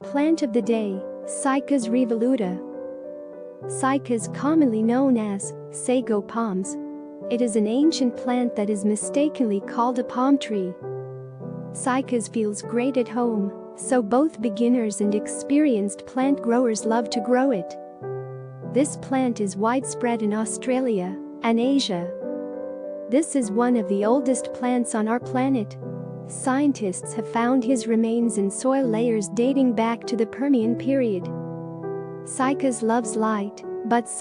Plant of the day, Cycas revoluta. Cycas, commonly known as sago palms. It is an ancient plant that is mistakenly called a palm tree. Cycas feels great at home, so both beginners and experienced plant growers love to grow it. This plant is widespread in Australia and Asia. This is one of the oldest plants on our planet. Scientists have found his remains in soil layers dating back to the Permian period. Cycas loves light, but